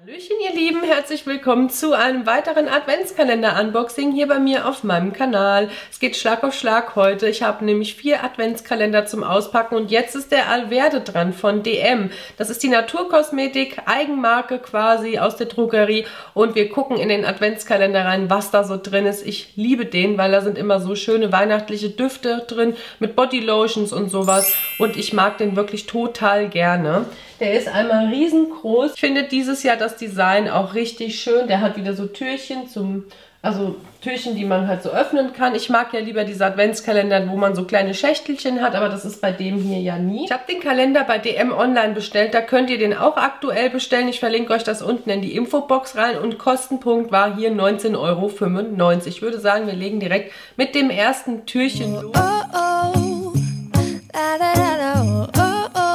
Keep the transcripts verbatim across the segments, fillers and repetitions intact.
Hallöchen ihr Lieben, herzlich willkommen zu einem weiteren Adventskalender-Unboxing hier bei mir auf meinem Kanal. Es geht Schlag auf Schlag heute. Ich habe nämlich vier Adventskalender zum Auspacken und jetzt ist der Alverde dran von D M. Das ist die Naturkosmetik, Eigenmarke quasi aus der Drogerie und wir gucken in den Adventskalender rein, was da so drin ist. Ich liebe den, weil da sind immer so schöne weihnachtliche Düfte drin mit Bodylotions und sowas und ich mag den wirklich total gerne. Der ist einmal riesengroß. Ich finde dieses Jahr das Design auch richtig schön. Der hat wieder so Türchen zum, also Türchen, die man halt so öffnen kann. Ich mag ja lieber diese Adventskalender, wo man so kleine Schächtelchen hat, aber das ist bei dem hier ja nie. Ich habe den Kalender bei D M online bestellt. Da könnt ihr den auch aktuell bestellen. Ich verlinke euch das unten in die Infobox rein und Kostenpunkt war hier neunzehn Euro fünfundneunzig. Ich würde sagen, wir legen direkt mit dem ersten Türchen los. Oh, oh. Da, da, da, da, oh, oh.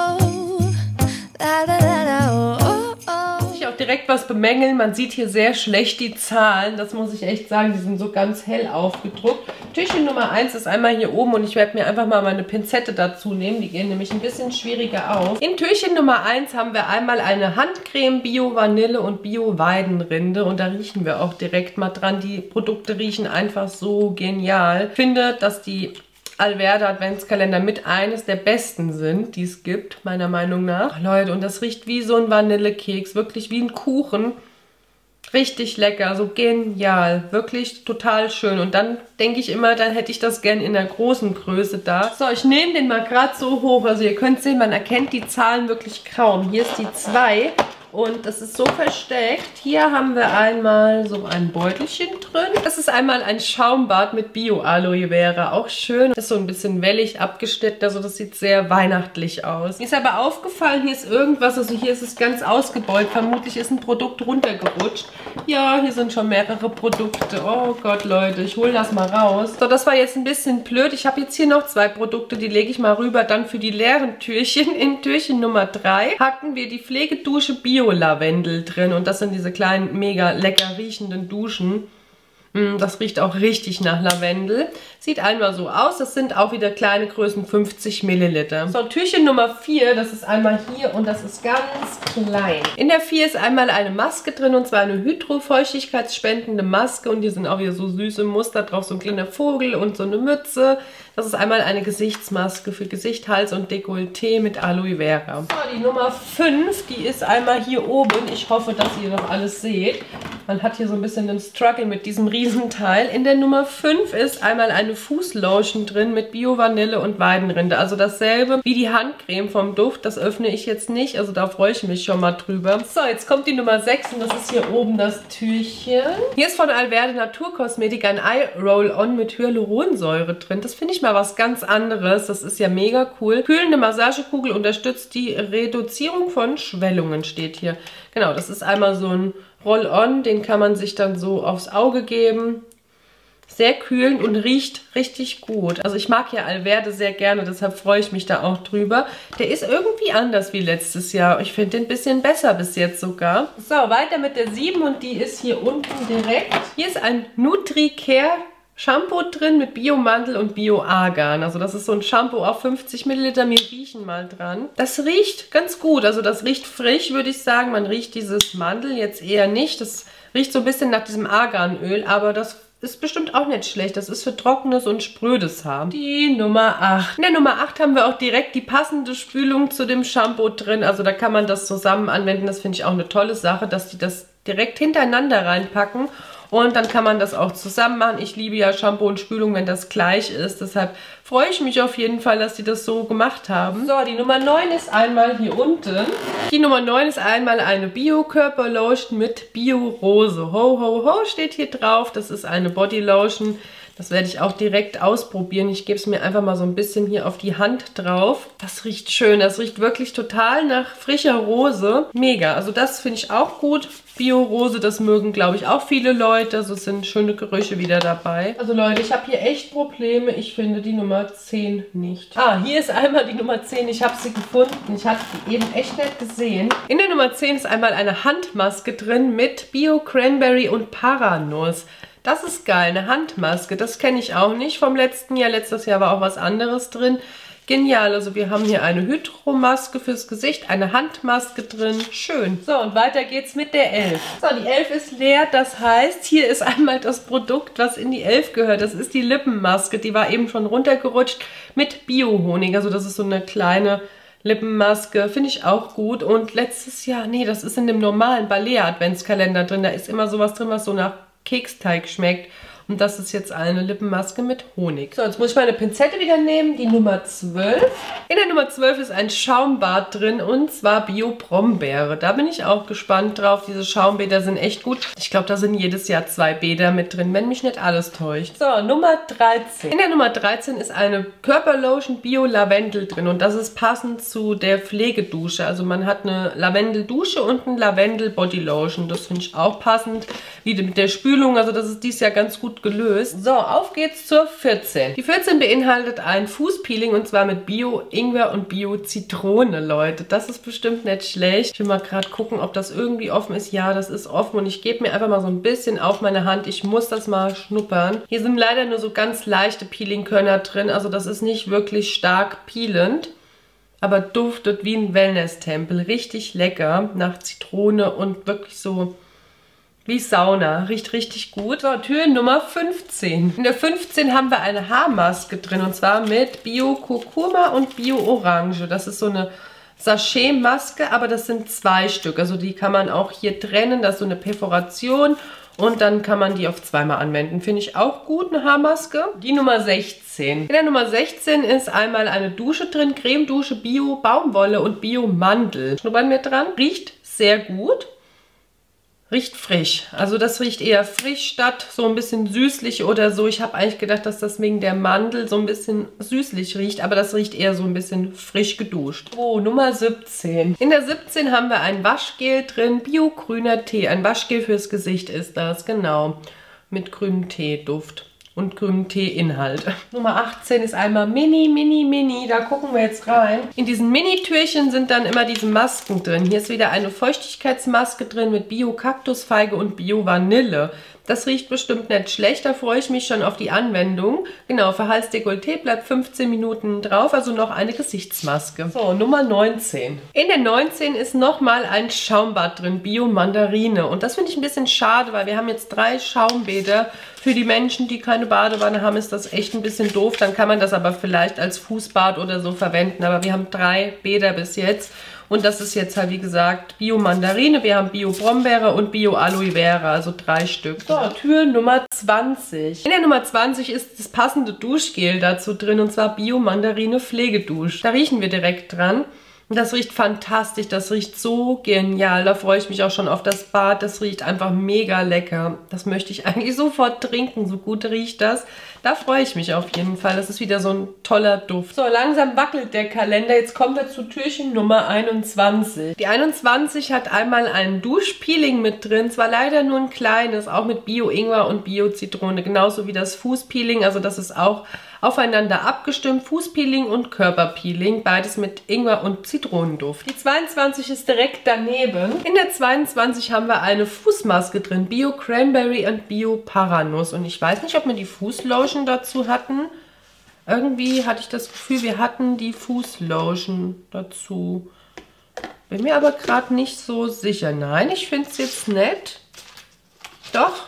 Direkt was bemängeln. Man sieht hier sehr schlecht die Zahlen. Das muss ich echt sagen. Die sind so ganz hell aufgedruckt. Türchen Nummer eins ist einmal hier oben und ich werde mir einfach mal meine Pinzette dazu nehmen. Die gehen nämlich ein bisschen schwieriger aus. In Türchen Nummer eins haben wir einmal eine Handcreme Bio Vanille und Bio Weidenrinde und da riechen wir auch direkt mal dran. Die Produkte riechen einfach so genial. Ich finde, dass die Alverde Adventskalender mit eines der besten sind, die es gibt, meiner Meinung nach. Ach, Leute, und das riecht wie so ein Vanillekeks, wirklich wie ein Kuchen. Richtig lecker, so genial, wirklich total schön. Und dann denke ich immer, dann hätte ich das gern in der großen Größe da. So, ich nehme den mal gerade so hoch, also ihr könnt sehen, man erkennt die Zahlen wirklich kaum. Hier ist die zwei. Und das ist so versteckt. Hier haben wir einmal so ein Beutelchen drin. Das ist einmal ein Schaumbad mit Bio-Aloe Vera. Auch schön. Das ist so ein bisschen wellig abgeschnitten. Also das sieht sehr weihnachtlich aus. Mir ist aber aufgefallen, hier ist irgendwas. Also hier ist es ganz ausgebeult. Vermutlich ist ein Produkt runtergerutscht. Ja, hier sind schon mehrere Produkte. Oh Gott, Leute. Ich hole das mal raus. So, das war jetzt ein bisschen blöd. Ich habe jetzt hier noch zwei Produkte. Die lege ich mal rüber. Dann für die leeren Türchen. In Türchen Nummer drei hatten wir die Pflegedusche Bio Lavendel drin und das sind diese kleinen, mega lecker riechenden Duschen. Das riecht auch richtig nach Lavendel. Sieht einmal so aus. Das sind auch wieder kleine Größen, fünfzig Milliliter. So, Türchen Nummer vier, das ist einmal hier und das ist ganz klein. In der vier ist einmal eine Maske drin und zwar eine hydrofeuchtigkeitsspendende Maske und hier sind auch wieder so süße Muster drauf, so ein kleiner Vogel und so eine Mütze. Das ist einmal eine Gesichtsmaske für Gesicht, Hals und Dekolleté mit Aloe Vera. So, die Nummer fünf, die ist einmal hier oben. Ich hoffe, dass ihr noch alles seht. Man hat hier so ein bisschen den Struggle mit diesem Riesenteil. In der Nummer fünf ist einmal eine Fußlotion drin mit Bio Vanille und Weidenrinde. Also dasselbe wie die Handcreme vom Duft. Das öffne ich jetzt nicht, also da freue ich mich schon mal drüber. So, jetzt kommt die Nummer sechs und das ist hier oben das Türchen. Hier ist von Alverde Naturkosmetik ein Eye Roll-On mit Hyaluronsäure drin. Das finde ich mal was ganz anderes. Das ist ja mega cool. Kühlende Massagekugel unterstützt die Reduzierung von Schwellungen, steht hier. Genau, das ist einmal so ein Roll-On, den kann man sich dann so aufs Auge geben. Sehr kühlend und riecht richtig gut. Also ich mag ja Alverde sehr gerne, deshalb freue ich mich da auch drüber. Der ist irgendwie anders wie letztes Jahr. Ich finde den ein bisschen besser bis jetzt sogar. So, weiter mit der sieben und die ist hier unten direkt. Hier ist ein Nutri-Care Shampoo drin mit Bio-Mandel und Bio-Argan. Also das ist so ein Shampoo auf fünfzig Milliliter. Wir riechen mal dran. Das riecht ganz gut. Also das riecht frisch, würde ich sagen. Man riecht dieses Mandel jetzt eher nicht. Das riecht so ein bisschen nach diesem Arganöl, aber das ist bestimmt auch nicht schlecht. Das ist für trockenes und sprödes Haar. Die Nummer acht. In der Nummer acht haben wir auch direkt die passende Spülung zu dem Shampoo drin. Also da kann man das zusammen anwenden. Das finde ich auch eine tolle Sache, dass die das direkt hintereinander reinpacken. Und dann kann man das auch zusammen machen. Ich liebe ja Shampoo und Spülung, wenn das gleich ist. Deshalb freue ich mich auf jeden Fall, dass die das so gemacht haben. So, die Nummer neun ist einmal hier unten. Die Nummer neun ist einmal eine Bio-Körperlotion mit Bio-Rose. Ho, ho, ho steht hier drauf. Das ist eine Bodylotion. Das werde ich auch direkt ausprobieren. Ich gebe es mir einfach mal so ein bisschen hier auf die Hand drauf. Das riecht schön. Das riecht wirklich total nach frischer Rose. Mega. Also das finde ich auch gut. Bio-Rose, das mögen, glaube ich, auch viele Leute. Also es sind schöne Gerüche wieder dabei. Also Leute, ich habe hier echt Probleme. Ich finde die Nummer zehn nicht. Ah, hier ist einmal die Nummer zehn. Ich habe sie gefunden. Ich habe sie eben echt nicht gesehen. In der Nummer zehn ist einmal eine Handmaske drin mit Bio-Cranberry und Paranuss. Das ist geil, eine Handmaske. Das kenne ich auch nicht vom letzten Jahr. Letztes Jahr war auch was anderes drin. genial. Also wir haben hier eine Hydromaske fürs Gesicht, eine Handmaske drin. Schön. So, und weiter geht's mit der elf. So, die elf ist leer. Das heißt, hier ist einmal das Produkt, was in die elf gehört. Das ist die Lippenmaske. Die war eben schon runtergerutscht mit Bio-Honig. Also das ist so eine kleine Lippenmaske. Finde ich auch gut. Und letztes Jahr, nee, das ist in dem normalen Balea-Adventskalender drin. Da ist immer sowas drin, was so nach Keksteig schmeckt. Und das ist jetzt eine Lippenmaske mit Honig. So, jetzt muss ich meine Pinzette wieder nehmen, die Nummer zwölf. In der Nummer zwölf ist ein Schaumbad drin und zwar Bio-Brombeere. Da bin ich auch gespannt drauf. Diese Schaumbäder sind echt gut. Ich glaube, da sind jedes Jahr zwei Bäder mit drin, wenn mich nicht alles täuscht. So, Nummer dreizehn. In der Nummer dreizehn ist eine Körperlotion Bio-Lavendel drin und das ist passend zu der Pflegedusche. Also man hat eine Lavendeldusche und ein Lavendel-Bodylotion. Das finde ich auch passend. Wie mit der Spülung, also das ist dieses Jahr ganz gut gelöst. So, auf geht's zur vierzehn. Die vierzehn beinhaltet ein Fußpeeling und zwar mit Bio-Ingwer und Bio-Zitrone, Leute. Das ist bestimmt nicht schlecht. Ich will mal gerade gucken, ob das irgendwie offen ist. Ja, das ist offen und ich gebe mir einfach mal so ein bisschen auf meine Hand. Ich muss das mal schnuppern. Hier sind leider nur so ganz leichte Peeling-Körner drin, also das ist nicht wirklich stark peelend. Aber duftet wie ein Wellness-Tempel. Richtig lecker nach Zitrone und wirklich so wie Sauna. Riecht richtig gut. So, Tür Nummer fünfzehn. In der fünfzehn haben wir eine Haarmaske drin und zwar mit Bio-Kurkuma und Bio-Orange. Das ist so eine Sachet-Maske, aber das sind zwei Stück. Also die kann man auch hier trennen. Das ist so eine Perforation und dann kann man die auf zweimal anwenden. Finde ich auch gut, eine Haarmaske. Die Nummer sechzehn. In der Nummer sechzehn ist einmal eine Dusche drin. Cremedusche Bio-Baumwolle und Bio-Mandel. Schnuppern wir dran. Riecht sehr gut. Riecht frisch. Also das riecht eher frisch statt so ein bisschen süßlich oder so. Ich habe eigentlich gedacht, dass das wegen der Mandel so ein bisschen süßlich riecht, aber das riecht eher so ein bisschen frisch geduscht. Oh, Nummer siebzehn. In der siebzehn haben wir ein Waschgel drin, Bio-grüner Tee. Ein Waschgel fürs Gesicht ist das, genau. Mit grünem Teeduft. Und grünen Tee-Inhalt. Nummer achtzehn ist einmal Mini, Mini, Mini. Da gucken wir jetzt rein. In diesen Mini-Türchen sind dann immer diese Masken drin. Hier ist wieder eine Feuchtigkeitsmaske drin mit Bio-Kaktusfeige und Bio-Vanille. Das riecht bestimmt nicht schlecht, da freue ich mich schon auf die Anwendung. Genau, für Hals-Dekolleté bleibt fünfzehn Minuten drauf, also noch eine Gesichtsmaske. So, Nummer neunzehn. In der neunzehn ist nochmal ein Schaumbad drin, Bio-Mandarine. Und das finde ich ein bisschen schade, weil wir haben jetzt drei Schaumbäder. Für die Menschen, die keine Badewanne haben, ist das echt ein bisschen doof. Dann kann man das aber vielleicht als Fußbad oder so verwenden. Aber wir haben drei Bäder bis jetzt. Und das ist jetzt halt, wie gesagt, Bio-Mandarine. Wir haben Bio-Brombeere und Bio-Aloe Vera, also drei Stück. So, Tür Nummer zwanzig. In der Nummer zwanzig ist das passende Duschgel dazu drin, und zwar Bio-Mandarine Pflegedusch. Da riechen wir direkt dran. Und das riecht fantastisch, das riecht so genial. Da freue ich mich auch schon auf das Bad. Das riecht einfach mega lecker. Das möchte ich eigentlich sofort trinken, so gut riecht das. Da freue ich mich auf jeden Fall. Das ist wieder so ein toller Duft. So, langsam wackelt der Kalender. Jetzt kommen wir zu Türchen Nummer einundzwanzig. Die einundzwanzig hat einmal ein Duschpeeling mit drin. Zwar leider nur ein kleines, auch mit Bio-Ingwer und Bio-Zitrone. Genauso wie das Fußpeeling. Also das ist auch aufeinander abgestimmt. Fußpeeling und Körperpeeling. Beides mit Ingwer und Zitronenduft. Die zweiundzwanzig ist direkt daneben. In der zweiundzwanzig haben wir eine Fußmaske drin. Bio Cranberry und Bio Paranuss. Und ich weiß nicht, ob wir die Fußlotion dazu hatten. Irgendwie hatte ich das Gefühl, wir hatten die Fußlotion dazu. Bin mir aber gerade nicht so sicher. Nein, ich finde es jetzt nett. Doch.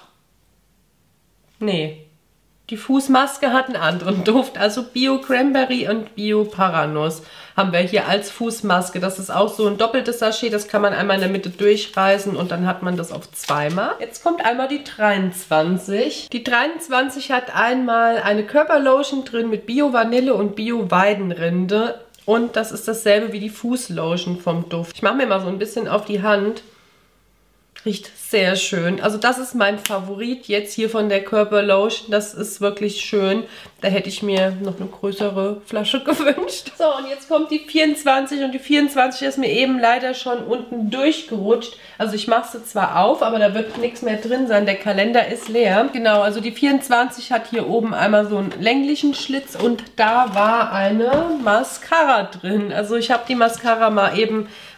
Nee. Die Fußmaske hat einen anderen Duft, also Bio Cranberry und Bio Paranuss haben wir hier als Fußmaske. Das ist auch so ein doppeltes Sachet, das kann man einmal in der Mitte durchreißen und dann hat man das auf zweimal. Jetzt kommt einmal die dreiundzwanzig. Die dreiundzwanzig hat einmal eine Körperlotion drin mit Bio Vanille und Bio Weidenrinde und das ist dasselbe wie die Fußlotion vom Duft. Ich mache mir mal so ein bisschen auf die Hand. Riecht sehr schön. Also das ist mein Favorit jetzt hier von der Körperlotion. Das ist wirklich schön. Da hätte ich mir noch eine größere Flasche gewünscht. So, und jetzt kommt die vierundzwanzig und die vierundzwanzig ist mir eben leider schon unten durchgerutscht. Also ich mache sie zwar auf, aber da wird nichts mehr drin sein. Der Kalender ist leer. Genau, also die vierundzwanzig hat hier oben einmal so einen länglichen Schlitz und da war eine Mascara drin. Also ich habe die Mascara mal eben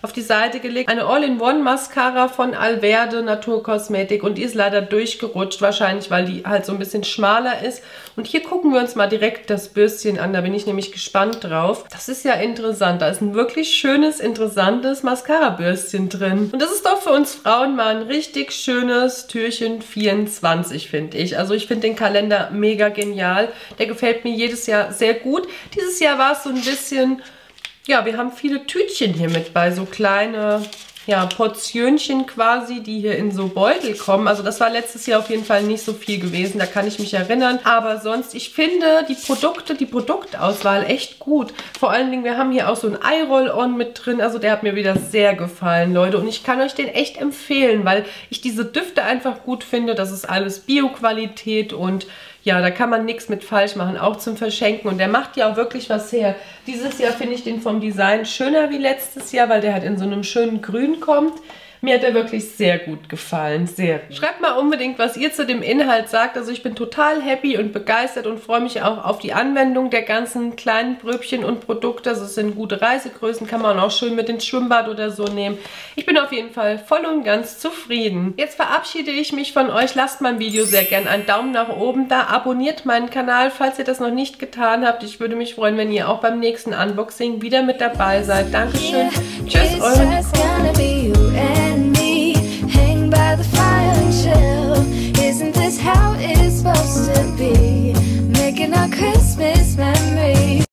auf die Seite gelegt. Eine All-in-One-Mascara von Alverde Naturkosmetik und die ist leider durchgerutscht, wahrscheinlich weil die halt so ein bisschen schmaler ist. Und hier gucken wir uns mal direkt das Bürstchen an, da bin ich nämlich gespannt drauf. Das ist ja interessant, da ist ein wirklich schönes, interessantes Mascara-Bürstchen drin. Und das ist doch für uns Frauen mal ein richtig schönes Türchen vierundzwanzig, finde ich. Also ich finde den Kalender mega genial. Der gefällt mir jedes Jahr sehr gut. Dieses Jahr war es so ein bisschen, ja, wir haben viele Tütchen hier mit bei, so kleine, ja, Portionchen quasi, die hier in so Beutel kommen. Also das war letztes Jahr auf jeden Fall nicht so viel gewesen, da kann ich mich erinnern. Aber sonst, ich finde die Produkte, die Produktauswahl echt gut. Vor allen Dingen, wir haben hier auch so ein Eye-Roll-On mit drin. Also der hat mir wieder sehr gefallen, Leute. Und ich kann euch den echt empfehlen, weil ich diese Düfte einfach gut finde. Das ist alles Bio-Qualität und ja, da kann man nichts mit falsch machen, auch zum Verschenken. Und der macht ja auch wirklich was her. Dieses Jahr finde ich den vom Design schöner wie letztes Jahr, weil der halt in so einem schönen Grün kommt. Mir hat er wirklich sehr gut gefallen, sehr gut. Schreibt mal unbedingt, was ihr zu dem Inhalt sagt. Also ich bin total happy und begeistert und freue mich auch auf die Anwendung der ganzen kleinen Pröbchen und Produkte. Also es sind gute Reisegrößen, kann man auch schön mit ins Schwimmbad oder so nehmen. Ich bin auf jeden Fall voll und ganz zufrieden. Jetzt verabschiede ich mich von euch. Lasst mein Video sehr gern einen Daumen nach oben da. Abonniert meinen Kanal, falls ihr das noch nicht getan habt. Ich würde mich freuen, wenn ihr auch beim nächsten Unboxing wieder mit dabei seid. Dankeschön. Tschüss, eure Nicole.